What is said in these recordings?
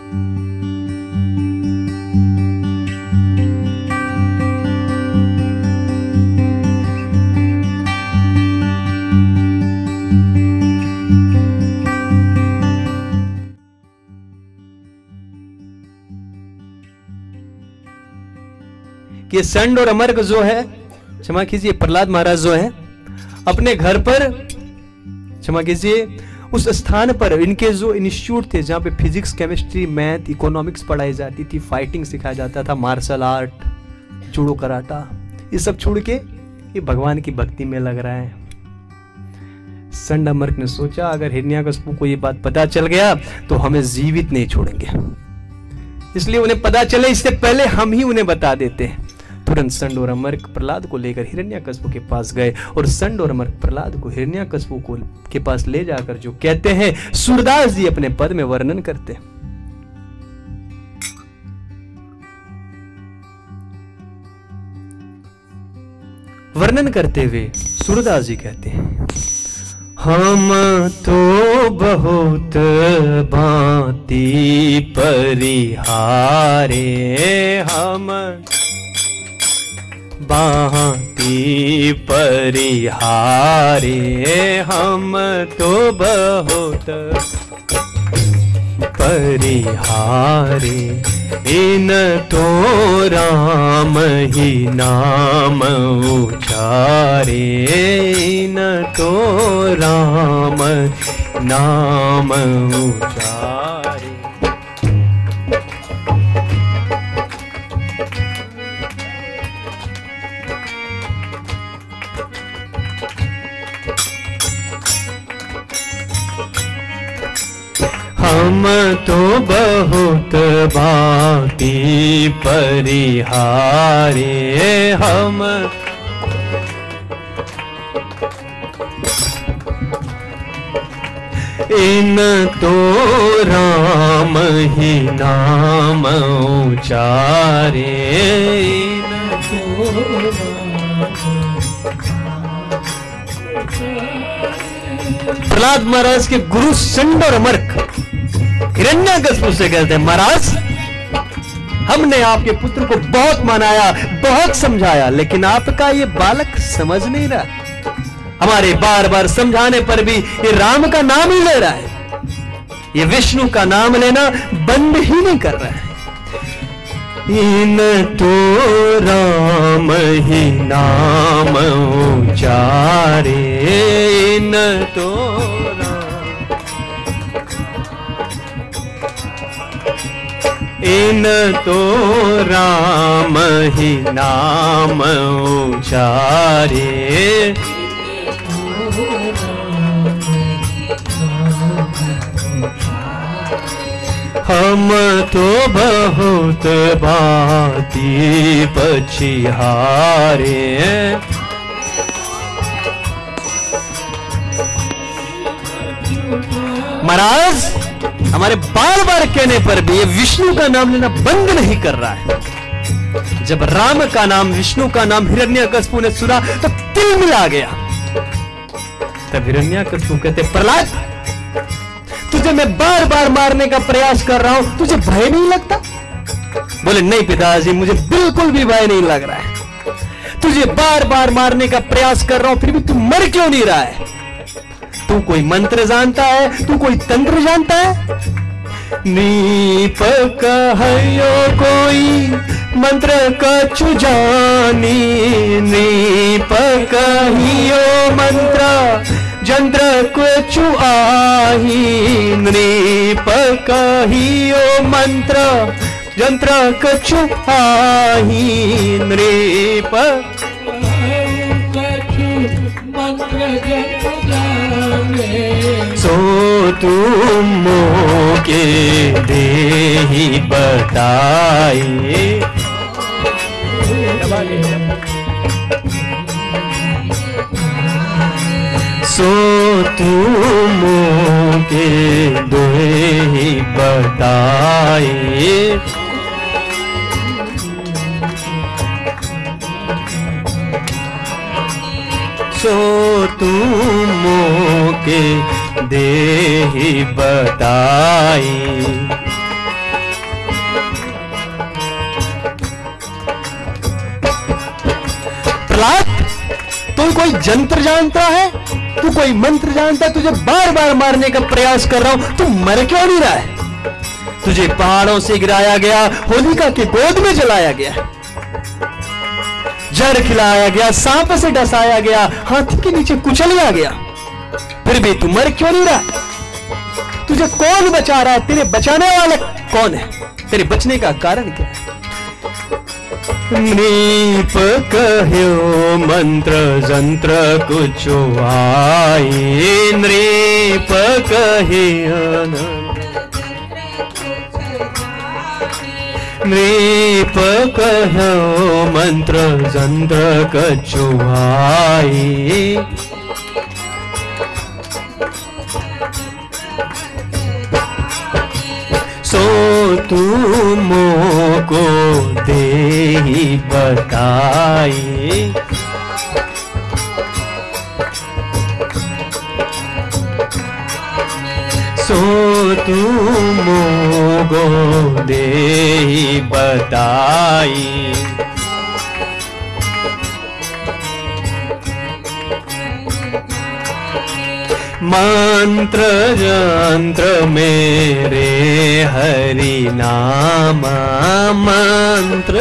कि संड और अमर्क जो है, क्षमा कीजिए, प्रहलाद महाराज जो है अपने घर पर, क्षमा कीजिए, उस स्थान पर इनके जो इंस्टीट्यूट थे जहां पे फिजिक्स, केमिस्ट्री, मैथ, इकोनॉमिक्स पढ़ाई जाती थी, फाइटिंग सिखाया जाता था, मार्शल आर्ट, जूडो, कराटा, ये सब छोड़ के ये भगवान की भक्ति में लग रहा है। संड अमर्क ने सोचा अगर हिरण्याकश्यप को ये बात पता चल गया तो हमें जीवित नहीं छोड़ेंगे, इसलिए उन्हें पता चले इससे पहले हम ही उन्हें बता देते हैं। तुरंत संड और अमर्क प्रहलाद को लेकर हिरण्याकश्यप के पास गए और संड और अमर्क प्रहलाद को हिरण्याकश्यप के पास ले जाकर जो कहते हैं सूरदास जी अपने पद में वर्णन करते हैं। वर्णन करते हुए सूरदास जी कहते हैं, हम तो बहुत भांति परिहारे, हम भांति परिहारे, हम तो बहुत परिहारे, इन तो राम ही नाम उचारे, इन तो राम नाम उचारे। हम तो बहुत भांति परिहारे, हम इन तो राम ही नाम उचारे, इन तो प्रहलाद महाराज के गुरु संड और अमर्क हिरण्याकश्यप से कहते हैं, महाराज हमने आपके पुत्र को बहुत मनाया, बहुत समझाया, लेकिन आपका ये बालक समझ नहीं रहा। हमारे बार बार समझाने पर भी ये राम का नाम ही ले रहा है, ये विष्णु का नाम लेना बंद ही नहीं कर रहा है। इन तो राम ही नाम उचारे, इन तो इन तो राम ही नाम उचारे, हम तो बहुत भांति पछिहारे। महाराज हमारे बार बार कहने पर भी ये विष्णु का नाम लेना बंद नहीं कर रहा है। जब राम का नाम, विष्णु का नाम हिरण्याकश्यप ने सुना तो तिल मिला गया। तब हिरण्याकश्यप कहते, प्रहलाद तुझे मैं बार बार मारने का प्रयास कर रहा हूं, तुझे भय नहीं लगता? बोले, नहीं पिताजी, मुझे बिल्कुल भी भय नहीं लग रहा है। तुझे बार बार मारने का प्रयास कर रहा हूं, फिर भी तू मर क्यों नहीं रहा है? तू कोई मंत्र जानता है? तू कोई तंत्र जानता है? नीप कहियो कोई मंत्र कछु जानी, नीप कहियो मंत्र जंत्र कछु आही, नृप कहियो मंत्र जंत्र कछु आही, नृप सो तुम मोके देहि बताए। सो तुम के देहि बताए, सो तुम के देहि बताए। प्रहलाद, तू कोई जंत्र जानता है, तू कोई मंत्र जानता है? तुझे बार बार मारने का प्रयास कर रहा हूं, तू मर क्यों नहीं रहा है? तुझे पहाड़ों से गिराया गया, होलिका के गोद में जलाया गया, जहर खिलाया गया, सांप से डसाया गया, हाथी के नीचे कुचलिया गया, फिर भी तू मर क्यों नहीं रहा? तुझे कौन बचा रहा है? तेरे बचाने वाला कौन है? तेरे बचने का कारण क्या है? नृप कह्यो मंत्र जंत्र कुछ आए, नृप कह्यो नृप कह्यो मंत्र जंत्र कुछ आए, सो तू मोको देहि बताई, सो तू मोको देहि बताई, मंत्र यंत्र मेरे हरि नामा, मंत्र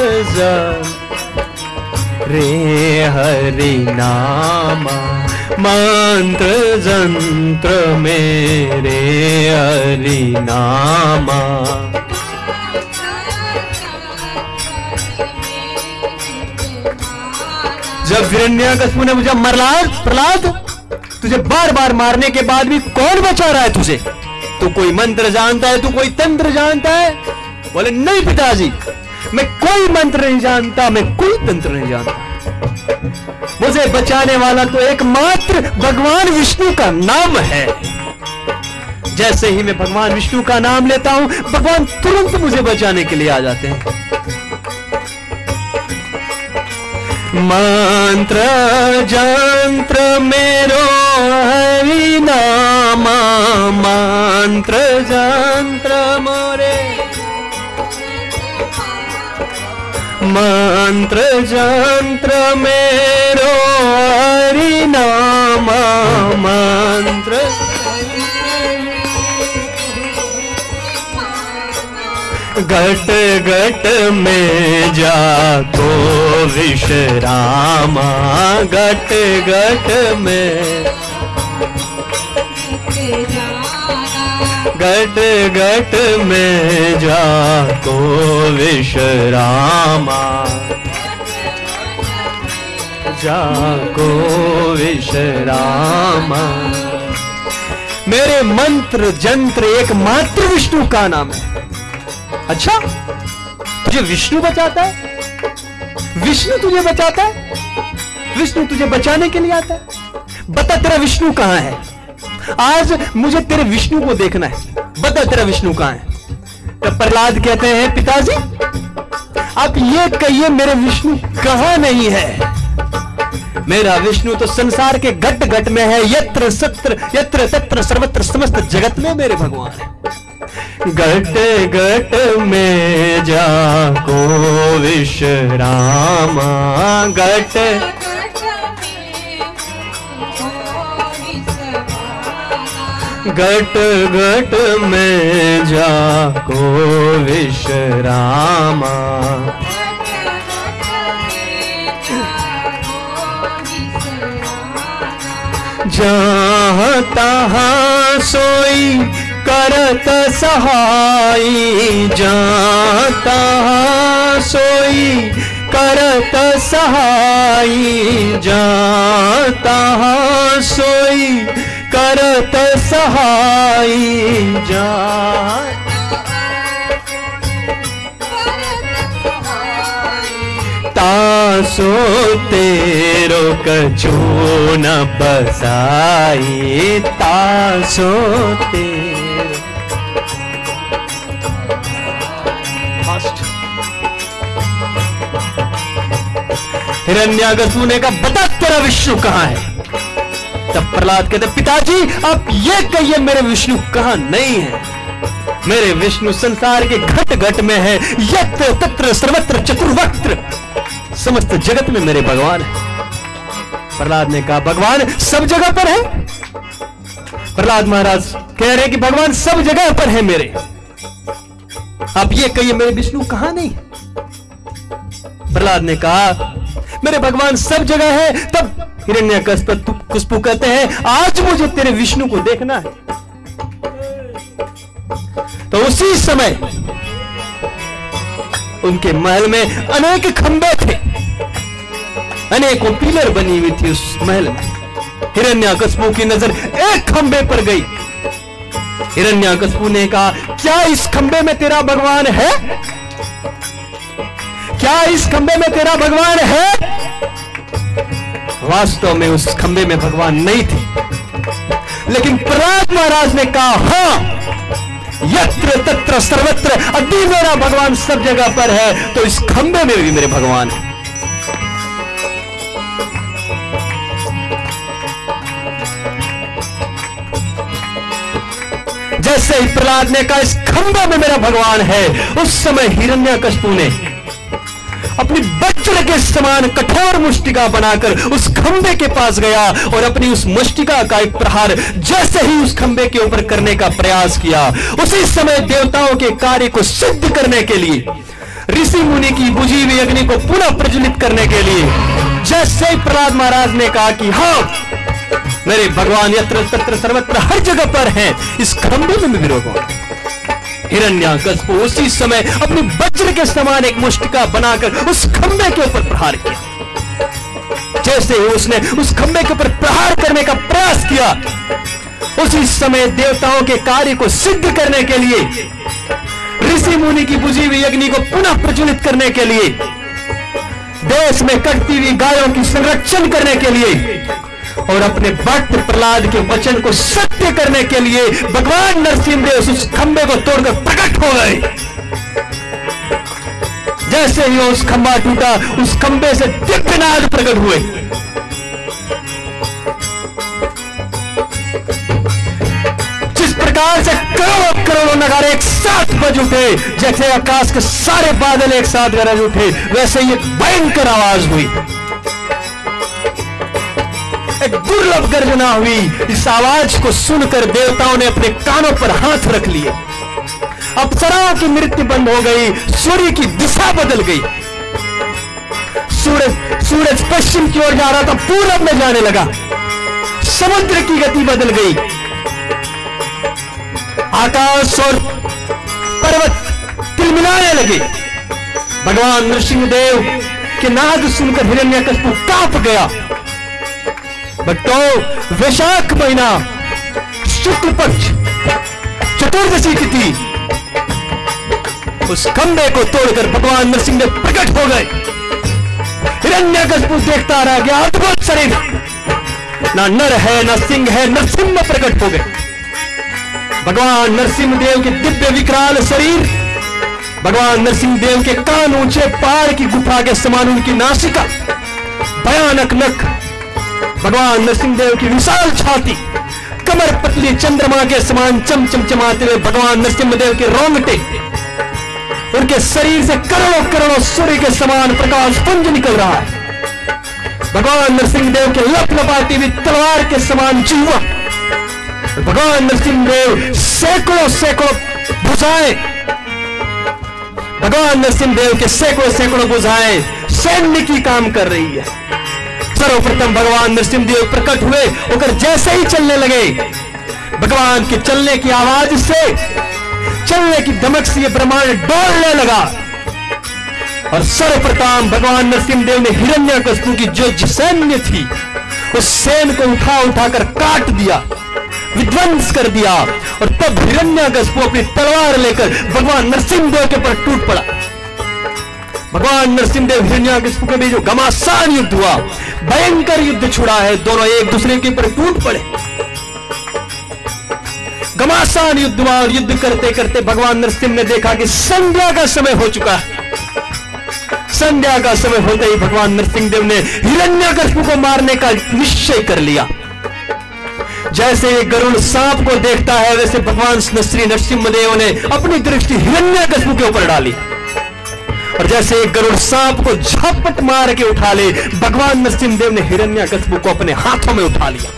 रे हरि नामा, मंत्र यंत्र मेरे हरि नामा। जब हिरण्यकशिपु ने मुझे प्रहलाद, तुझे बार बार मारने के बाद भी कौन बचा रहा है तुझे? तू कोई मंत्र जानता है, तू कोई तंत्र जानता है? बोले नहीं पिताजी, मैं कोई मंत्र नहीं जानता, मैं कोई तंत्र नहीं जानता। मुझे बचाने वाला तो एकमात्र भगवान विष्णु का नाम है। जैसे ही मैं भगवान विष्णु का नाम लेता हूं, भगवान तुरंत मुझे बचाने के लिए आ जाते हैं। मंत्र जंत्र मेरो हरि नामा, मंत्र जंत्र मोरे, मंत्र जंत्र मेरो हरि नामा, मंत्र घट घट में जाको विश्रामा, घट घट में, घट घट में जाको विश्रामा, जाको विश्रामा। मेरे मंत्र जंत्र एकमात्र विष्णु का नाम है। अच्छा, तुझे विष्णु बचाता है? विष्णु तुझे बचाता है? विष्णु तुझे बचाने के लिए आता है? बता तेरा विष्णु कहां है? आज मुझे तेरे विष्णु को देखना है, बता तेरा विष्णु कहां है? तब प्रहलाद कहते हैं पिताजी आप ये कहिए मेरे विष्णु कहां नहीं है? मेरा विष्णु तो संसार के घट घट में है, यत्र सत्र यत्र तत्र सर्वत्र समस्त जगत में मेरे भगवान है। घट घट में जाको विश्रामा, घट घट घट में जाको विश्रामा, जहाँ तहाँ सोई करत सहाई, जहाँ तहाँ सोई करत सहाई, जहाँ तहाँ सोई करत सहाई, जहाँ तासो तेरो कछु न बसाई, तासो तेरो। हिरण्यकशिपु ने कहा बता तेरा विष्णु कहां है? तब प्रहलाद कहते पिताजी आप ये कहिए मेरे विष्णु कहां नहीं है? मेरे विष्णु संसार के घट घट में है, यत्र तत्र सर्वत्र चतुर्वक्त्र समस्त जगत में मेरे भगवान है। प्रहलाद ने कहा भगवान सब जगह पर है। प्रहलाद महाराज कह रहे कि भगवान सब जगह पर है मेरे, आप ये कहिए मेरे विष्णु कहां नहीं। प्रहलाद ने कहा मेरे भगवान सब जगह है। तब हिरण्यकशिपु कहते हैं आज मुझे तेरे विष्णु को देखना है। तो उसी समय उनके महल में अनेक खंबे थे, अनेकों पिलर बनी हुई थी उस महल में। हिरण्यकशिपु की नजर एक खंबे पर गई। हिरण्यकशिपु ने कहा क्या इस खंबे में तेरा भगवान है? क्या इस खंबे में तेरा भगवान है? वास्तव में उस खंबे में भगवान नहीं थे, लेकिन प्रहलाद महाराज ने कहा हां, यत्र तत्र सर्वत्र अभी मेरा भगवान सब जगह पर है, तो इस खंबे में भी मेरे भगवान है। जैसे ही प्रहलाद ने कहा इस खंबे में मेरा भगवान है, उस समय हिरण्यकशिपु ने अपनी वज्र के समान कठोर मुष्टिका बनाकर उस खंबे के पास गया और अपनी उस मुष्टिका का एक प्रहार जैसे ही उस खंबे के ऊपर करने का प्रयास किया, उसी समय देवताओं के कार्य को सिद्ध करने के लिए, ऋषि मुनि की बुझी हुई अग्नि को पुनः प्रज्वलित करने के लिए, जैसे ही प्रहलाद महाराज ने कहा कि हाँ मेरे भगवान यत्र तत्र सर्वत्र हर जगह पर हैं, इस खंबे में भी भगवान। हिरण्यकशिपु उसी समय अपनी वज्र के समान एक मुष्टिका बनाकर उस खंबे के ऊपर प्रहार किया। जैसे ही उसने उस खंबे के ऊपर प्रहार करने का प्रयास किया, उसी समय देवताओं के कार्य को सिद्ध करने के लिए, ऋषि मुनि की बुझी हुई अग्नि को पुनः प्रज्वलित करने के लिए, देश में कटती हुई गायों की संरक्षण करने के लिए और अपने भक्त प्रहलाद के वचन को सत्य करने के लिए भगवान नरसिंहदेव उस खंबे को तोड़कर प्रकट हो गए। जैसे ही उस खंबा टूटा, उस खंबे से दिव्यनाद प्रकट हुए। जिस प्रकार से करोड़ों करोड़ों नगारे एक साथ बज उठे, जैसे आकाश के सारे बादल एक साथ गरज उठे, वैसे ही एक भयंकर आवाज हुई, एक दुर्लभ गर्जना हुई। इस आवाज को सुनकर देवताओं ने अपने कानों पर हाथ रख लिए। अप्सराओं की मृत्यु बंद हो गई, सूर्य की दिशा बदल गई। सूरज पश्चिम की ओर जा रहा था, पूरब में जाने लगा। समुद्र की गति बदल गई। आकाश और पर्वत तिलमिलाने लगे। भगवान नरसिंहदेव के नाद सुनकर हिरण्यकशिपु कांप गया। बट वैशाख महीना शुक्ल पक्ष चतुर्दशी तिथि, उस खंबे को तोड़कर भगवान नरसिंहदेव प्रकट हो गए। हिरण्यकशिपु देखता रह गया। अद्भुत शरीर, ना नर है ना सिंह है, नरसिंह प्रकट हो गए। भगवान नरसिंहदेव के दिव्य विकराल शरीर, भगवान नरसिंहदेव के कान ऊंचे, पहाड़ की गुफा के समान उनकी नासिका, भयानक नख, भगवान नरसिंहदेव की विशाल छाती, कमर पतली चंद्रमा के समान चमचमाते हुए भगवान नरसिंहदेव के रोंगटे, उनके शरीर से करोड़ों करोड़ों सूर्य के समान प्रकाश पुंज निकल रहा है। भगवान नरसिंहदेव के लपलपाती हुई तलवार के समान जिह्वा, भगवान नरसिंहदेव सैकड़ों सैकड़ों भुजाएं, भगवान नरसिंहदेव के सैकड़ों सैकड़ों भुजाएं सैन्य की काम कर रही है। सर्वप्रथम भगवान नरसिंहदेव प्रकट हुए, होकर जैसे ही चलने लगे, भगवान के चलने की आवाज से, चलने की धमक से ये ब्रह्मांड डोलने लगा। और सर्वप्रथम भगवान नरसिंहदेव ने हिरण्यकशिपु की जो सैन्य थी, उस सैन्य को उठाकर काट दिया, विध्वंस कर दिया। और तब हिरण्यकशिपु अपनी तलवार लेकर भगवान नरसिंहदेव के ऊपर टूट पड़ा। भगवान नरसिंहदेव हिरण्यकशिपु के बीच जो घमासान युद्ध हुआ, भयंकर युद्ध छुड़ा है। दोनों एक दूसरे के ऊपर टूट पड़े, घमासान युद्ध हुआ। और युद्ध करते करते भगवान नरसिंह ने देखा कि संध्या का समय हो चुका है। संध्या का समय होते ही भगवान नरसिंहदेव ने हिरण्यकशिपु को मारने का निश्चय कर लिया। जैसे गरुड़ सांप को देखता है, वैसे भगवान श्री नरसिंहदेव ने अपनी दृष्टि हिरण्यकशिपु के ऊपर डाली और जैसे एक गरुड़ सांप को झपट मार के उठा ले, भगवान नरसिंहदेव ने हिरण्यकशिपु को अपने हाथों में उठा लिया।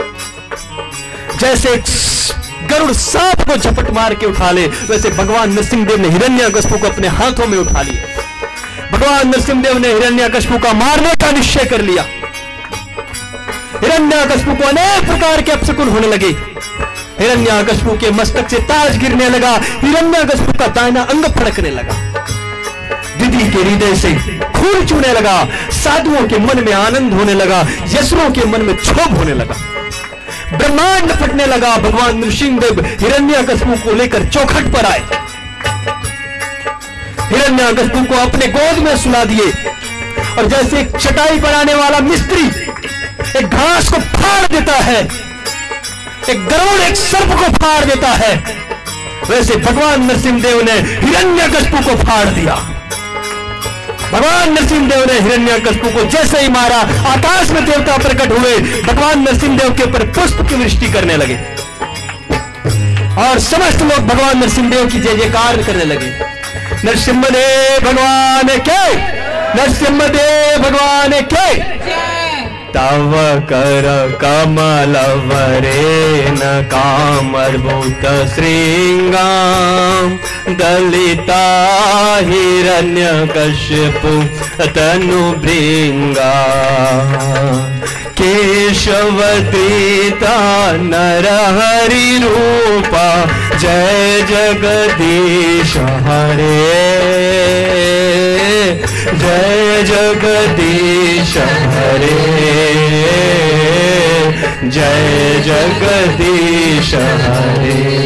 जैसे एक गरुड़ सांप को झपट मार के उठा ले, वैसे भगवान नरसिंहदेव ने हिरण्यकशिपु को अपने हाथों में उठा लिया। भगवान नरसिंहदेव ने हिरण्यकशिपु का मारने का निश्चय कर लिया। हिरण्यकशिपु को अनेक प्रकार के अपशकुन होने लगे। हिरण्यकशिपु के मस्तक से ताज गिरने लगा, हिरण्यकशिपु का दाहिना अंग फड़कने लगा, दिदी के हृदय से खून चूने लगा, साधुओं के मन में आनंद होने लगा, यसुरों के मन में क्षोभ होने लगा, ब्रह्मांड फटने लगा। भगवान नरसिंहदेव हिरण्यकशिपु को लेकर चौखट पर आए, हिरण्यकशिपु को अपने गोद में सुला दिए और जैसे एक चटाई बनाने वाला मिस्त्री एक घास को फाड़ देता है, एक गरुड़ एक सर्प को फाड़ देता है, वैसे भगवान नरसिंहदेव ने हिरण्यकशिपु को फाड़ दिया। भगवान नरसिंहदेव ने हिरण्यकशिपु को जैसे ही मारा, आकाश में देवता प्रकट हुए, भगवान नरसिंहदेव के ऊपर पुष्प की वृष्टि करने लगे और समस्त लोग भगवान नरसिंहदेव की जय जयकार करने लगे। नरसिंहदेव भगवान के, नरसिंहदेव भगवान के। तव कर कमल वरेन कामर्भूत श्रृंगाम दलिता हिरण्यकशिपु तनु भृंगा केशवदीता नरहरि रूपा जय जगदीश हरे, जय जगदीश हरे, जय जगदीश हरे।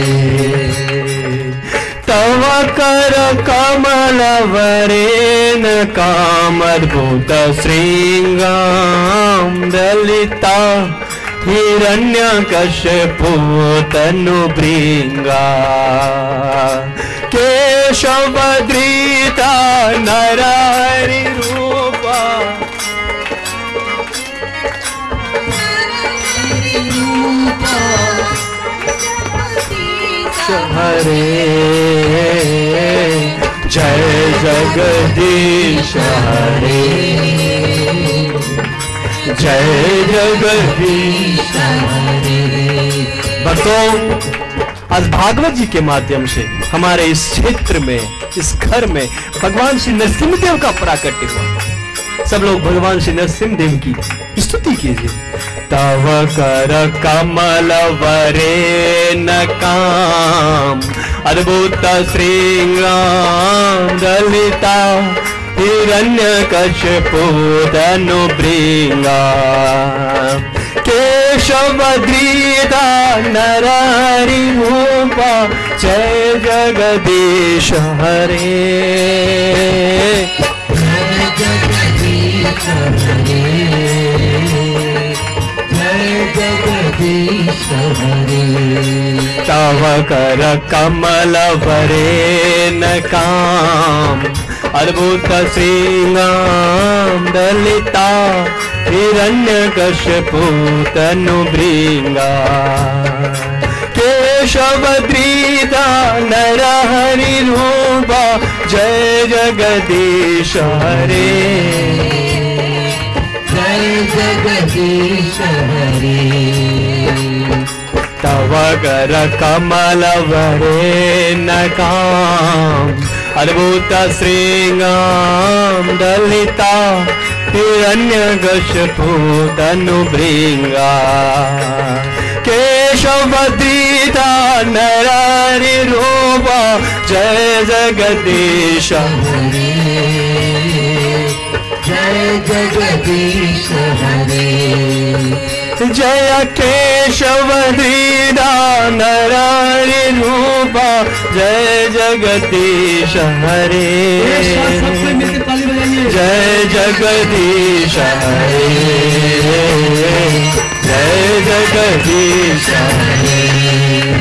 तव कर कमल वरेन कामर्भूत श्रृंगाम दलिता हिरण्यकशिपु तनु भृंगा केशवदीता नरहरि रूपा हरे, जय जगदीश हरे, जय जगदीश हरे। भक्तों, आज भागवत जी के माध्यम से हमारे इस क्षेत्र में, इस घर में भगवान श्री नरसिंहदेव का प्राकट्य हुआ। सब लोग भगवान श्री नरसिंहदेव की स्तुति कीजिए। तव कर कमल वरेन काम अद्भुत श्रृंगाम दलिता हिरण्यकशिपु तनु भृंगा केशवदीता नरहरि रूपा जय जगदीश हरे, जय जगदीश हरे, जय जगदीश हरे। तव कर कमल वरेन काम अद्भुत श्रृंगाम दलिता हिरण्यकशिपु तनु भृंगा केशवदीता नरहरि रूपा जय जगदीश हरे, जय जगदीश हरे। तव कर कमल वरेन काम अद्भुत श्रृंगाम दलिता हिरण्यकशिपु तनु भृंगा केशवदीता नरहरि रूपा जय जगदीश हरे, जय जगदीश हरे। जय केशवदीता नरहरि रूपा जय जगदीश हरे, जय जगदीश हरे, जय जगदीश हरे।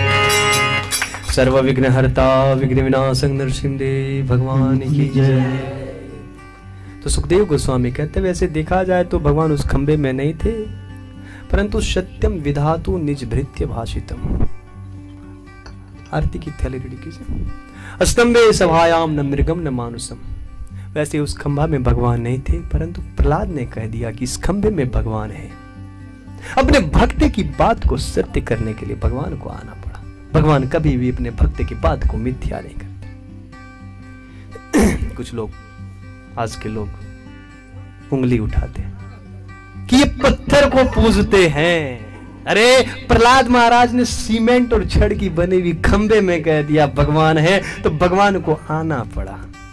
सर्व विघ्न हरता विघ्न विनाशक नरसिंहदेव भगवान की जय। तो सुखदेव गोस्वामी कहते वैसे देखा जाए तो भगवान उस खंबे में नहीं थे, परंतु सत्यम विधातु निज भृत्य भाषितम। आरती की थैली रेडी कीजिए। अस्तंभे सभायाम न मृगम न मानुसम। वैसे उस खंभा में भगवान नहीं थे, परंतु प्रहलाद ने कह दिया कि इस खंभे में भगवान है। अपने भक्त की बात को सत्य करने के लिए भगवान को आना पड़ा। भगवान कभी भी अपने भक्त की बात को मिथ्या नहीं करते। कुछ लोग, आज के लोग उंगली उठाते हैं कि ये पत्थर को पूजते हैं। अरे प्रहलाद महाराज ने सीमेंट और छड़ की बनी हुई खंबे में कह दिया भगवान है, तो भगवान को आना पड़ा।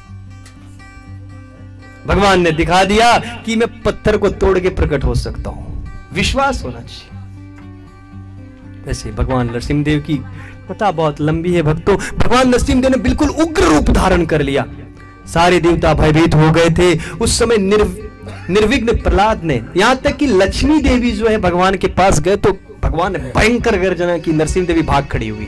भगवान ने दिखा दिया कि मैं पत्थर को तोड़ के प्रकट हो सकता हूं। विश्वास होना चाहिए। वैसे भगवान नरसिंहदेव की कथा बहुत लंबी है भक्तों। भगवान नरसिंहदेव ने बिल्कुल उग्र रूप धारण कर लिया। सारे देवता भयभीत हो गए थे। उस समय निर्विघ्न प्रहलाद ने, यहां तक कि लक्ष्मी देवी जो है भगवान के पास गए तो भगवान ने भयंकर गर्जना की, नरसिंह देवी भाग खड़ी हुई।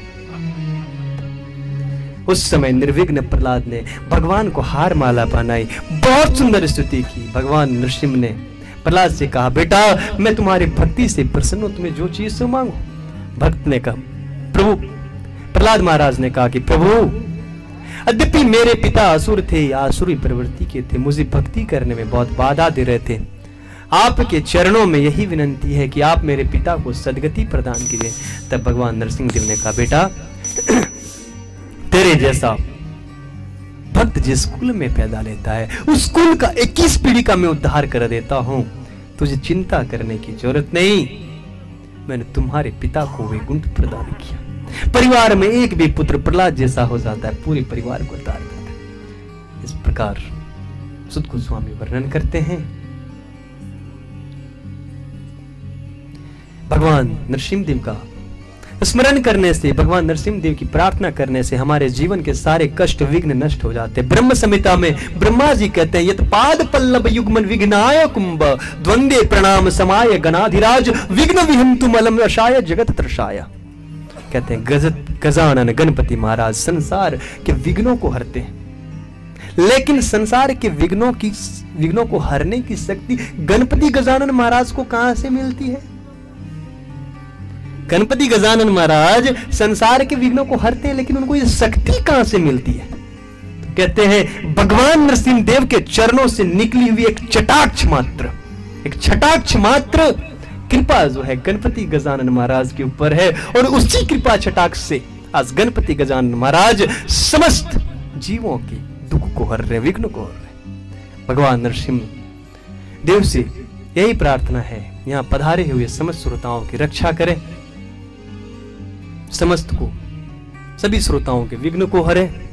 उस समय निर्विघ्न प्रहलाद ने भगवान को हार माला पहनाई, बहुत सुंदर स्तुति की। भगवान नरसिंह ने प्रहलाद से कहा, बेटा मैं तुम्हारी भक्ति से प्रसन्न हूं, तुम्हें जो चीज से मांगो। भक्त ने कहा, प्रभु, प्रहलाद महाराज ने कहा कि प्रभु, यद्यपि मेरे पिता असुर थे, आसुरी प्रवृत्ति के थे, मुझे भक्ति करने में बहुत बाधा दे रहे थे। आपके चरणों में यही विनंती है कि आप मेरे पिता को सदगति प्रदान कीजिए। तब भगवान नरसिंहदेव ने कहा, बेटा तेरे जैसा भक्त जिस कुल में पैदा लेता है, उस कुल का 21 पीढ़ी का मैं उद्धार कर देता हूं। तुझे चिंता करने की जरूरत नहीं। मैंने तुम्हारे पिता को वैकुंठ प्रदान किया। परिवार में एक भी पुत्र प्रहलाद जैसा हो जाता है, पूरे परिवार को उद्धार देता है। इस प्रकार सुत गोस्वामी वर्णन करते हैं। भगवान नरसिंहदेव का स्मरण करने से, भगवान नरसिंहदेव की प्रार्थना करने से हमारे जीवन के सारे कष्ट विघ्न नष्ट हो जाते हैं। ब्रह्म संहिता में ब्रह्मा जी कहते हैं, यत पाद पल्लव युग्मन विघ्नाय कुंभ द्वंद्वे प्रणाम समाय गणाधिराज विघ्न विहंतु मलम रसाय जगत त्रसाय। कहते हैं गजानन गणपति महाराज संसार के विघ्नों को हरते हैं, लेकिन संसार के विघ्नों को हरने की शक्ति गणपति गजानन महाराज को कहां से मिलती है? गणपति गजानन महाराज संसार के विघ्नों को हरते हैं, लेकिन उनको ये शक्ति कहां से मिलती है? तो कहते हैं भगवान नरसिंहदेव के चरणों से निकली हुई एक छटाक्ष मात्र कृपा जो है गणपति गजानन महाराज के ऊपर है, और उसी कृपा छटाक्ष से आज गणपति गजानन महाराज समस्त जीवों के दुख को हर रहे, विघ्न को हर रहे। भगवान नरसिंह देव से यही प्रार्थना है, यहां पधारे हुए समस्त श्रोताओं की रक्षा करें, समस्त को, सभी श्रोताओं के विघ्न को हरे।